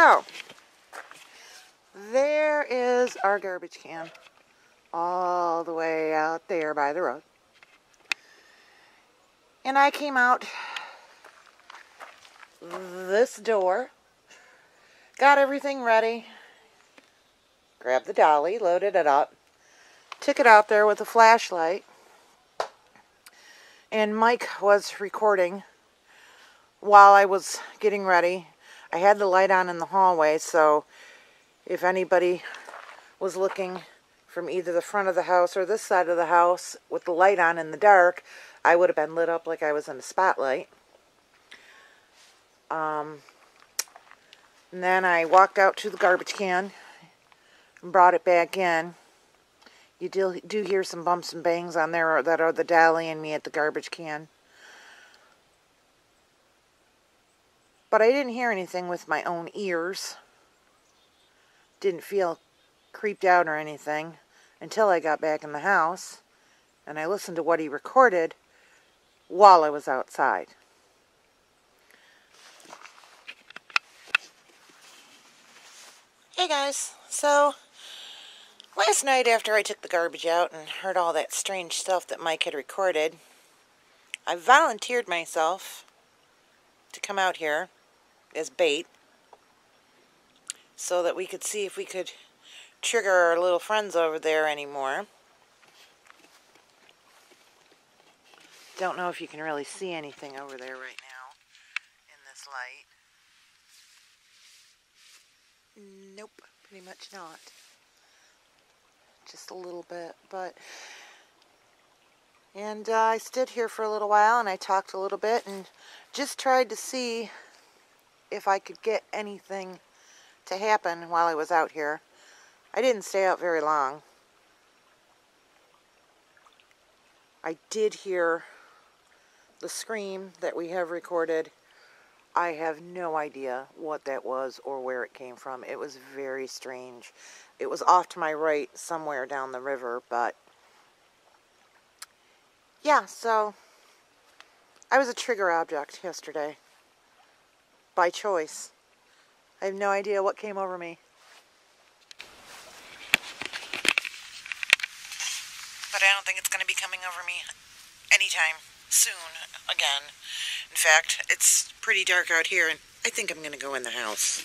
So, there is our garbage can. All the way out there by the road. And I came out this door. Got everything ready. Grabbed the dolly, loaded it up. Took it out there with a flashlight. And Mike was recording while I was getting ready. I had the light on in the hallway, so if anybody was looking from either the front of the house or this side of the house with the light on in the dark, I would have been lit up like I was in a spotlight. And then I walked out to the garbage can and brought it back in. You do hear some bumps and bangs on there that are the dolly and me at the garbage can. But I didn't hear anything with my own ears. Didn't feel creeped out or anything until I got back in the house and I listened to what he recorded while I was outside. Hey guys, so last night after I took the garbage out and heard all that strange stuff that Mike had recorded, I volunteered myself to come out here as bait so that we could see if we could trigger our little friends over there anymore. Don't know if you can really see anything over there right now in this light. Nope, pretty much not. Just a little bit, but... And I stood here for a little while and I talked a little bit and just tried to see if I could get anything to happen while I was out here. I didn't stay out very long. I did hear the scream that we have recorded. I have no idea what that was or where it came from. It was very strange. It was off to my right somewhere down the river, but yeah, so I was a trigger object yesterday by choice. I have no idea what came over me. But I don't think it's going to be coming over me anytime soon again. In fact, it's pretty dark out here and I think I'm going to go in the house.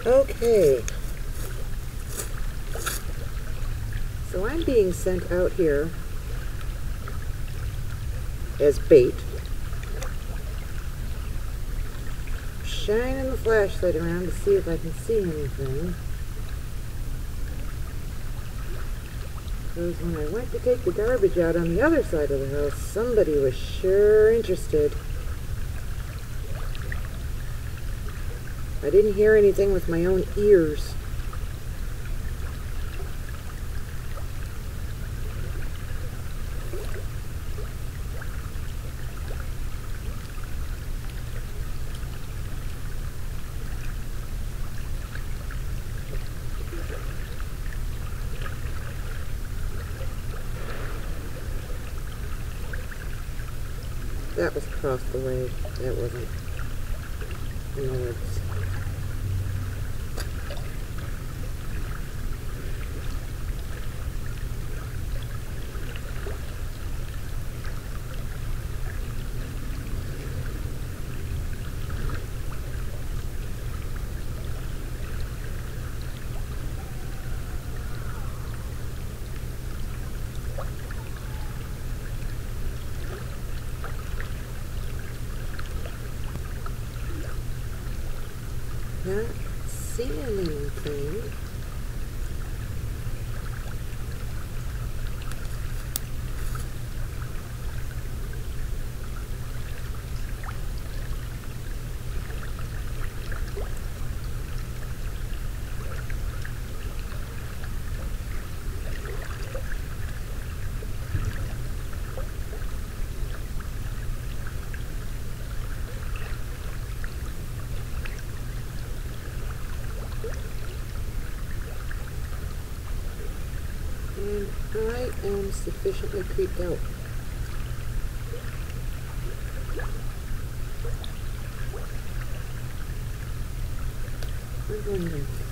Okay. So I'm being sent out here as bait. Shining the flashlight around to see if I can see anything. Because when I went to take the garbage out on the other side of the house, somebody was sure interested. I didn't hear anything with my own ears. That was across the way. That wasn't in the woods. Not seeing anything. And I am sufficiently creeped out. I'm going to